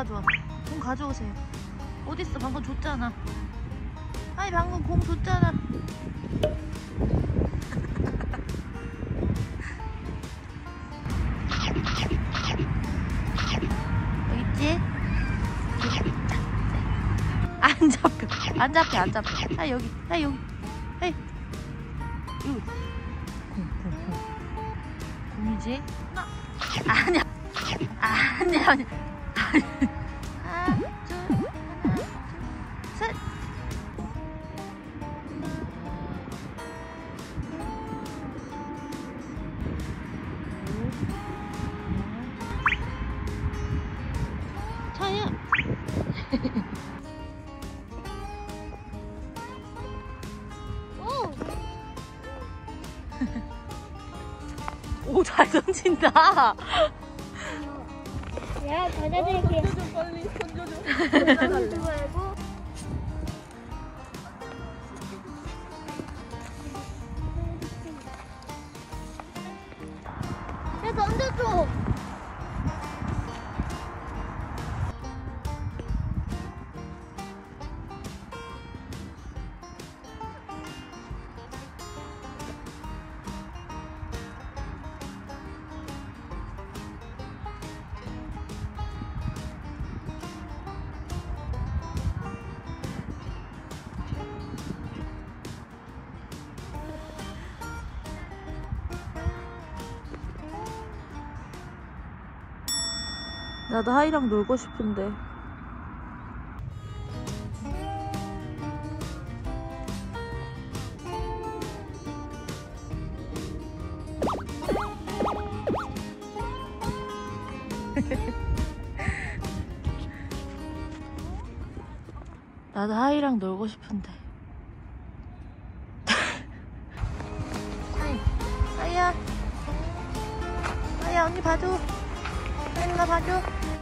가져와. 공 가져오세요. 어딨어? 방금 줬잖아. 아니 방금 공 줬잖아. 여기 있지? 안 잡혀. 안 잡혀. 안 잡혀. 아 여기. 아 여기. 아 여기. 공이지? 아니야. 아니야. 아니야. 하나, 둘, 셋. 차야. 오, 잘 던진다. 야, 던져줄게. 던져줘, 빨리 던져줘. 던져주지 말고. 야, 던져줘. 나도 하이랑 놀고 싶은데. 나도 하이랑 놀고 싶은데. 하이야. 하이야, 언니 봐줘. 하이 누나 봐줘.